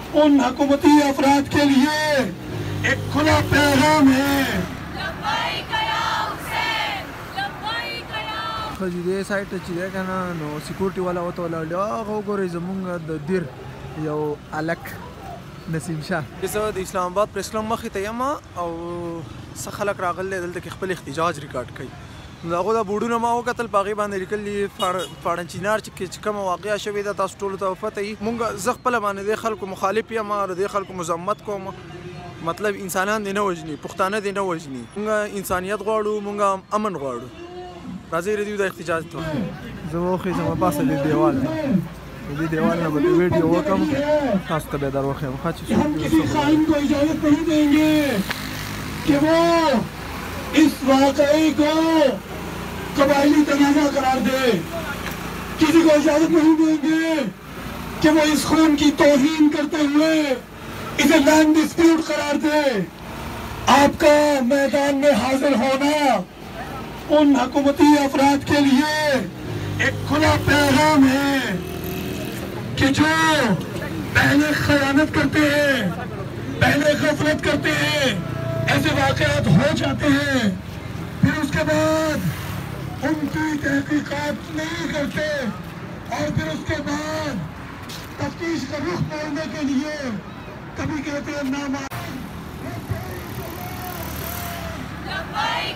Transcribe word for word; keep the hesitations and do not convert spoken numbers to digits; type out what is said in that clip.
उन हुकूमती अफराद के लिए एक खुला पैगाम है। خدي سایت چې ده کنه نو سکیورټي والا وته ولاړ هغه وګورئ زمونږ د دیر یو الک نسیم شاه زه د اسلام آباد پریس کلب مخې ته یم او څه خلک راغلي دلته کې خپل احتجاج ریکارډ کوي. نو هغو دا بورډونه ما وکتل په هغې باندې لیکلي پاړنچینار چې کومه واقعه شوې ده تاسو ټولو ته پته وي. مونږ زه خپله باندې د خلکو مخالف یم او د خلکو مذمت کوم. مطلب انسانان دې نه وژني، پښتانه دې نه وژني. مونږ انسانیت غواړو، مونږ امن غواړو. راځئ ردیو د احتجاج ته زه وخېږم پاسه دې دیوال ته دې دیوال نه به ویډیو وکړم تاسو ته به در وښیم. किसी खाइन को इजाजत नहीं देंगे कि वो इस वाकई को कबायली तनाज़ा करार दे। किसी को इजाजत नहीं देंगे कि वो इस खून की तौहीन करते हुए इसे लैंड डिस्प्यूट करार दे। आपका मैदान में हाजिर होना उन हुकूमती अफराद के लिए एक खुला पैगाम है कि जो पहले खयानत करते हैं, पहले गफलत करते हैं, ऐसे वाक़यात हो जाते हैं, फिर उसके बाद उनकी तहकीकात नहीं करते और फिर उसके बाद तफ्तीश का रुख मोड़ने के लिए कभी कहते हैं नामा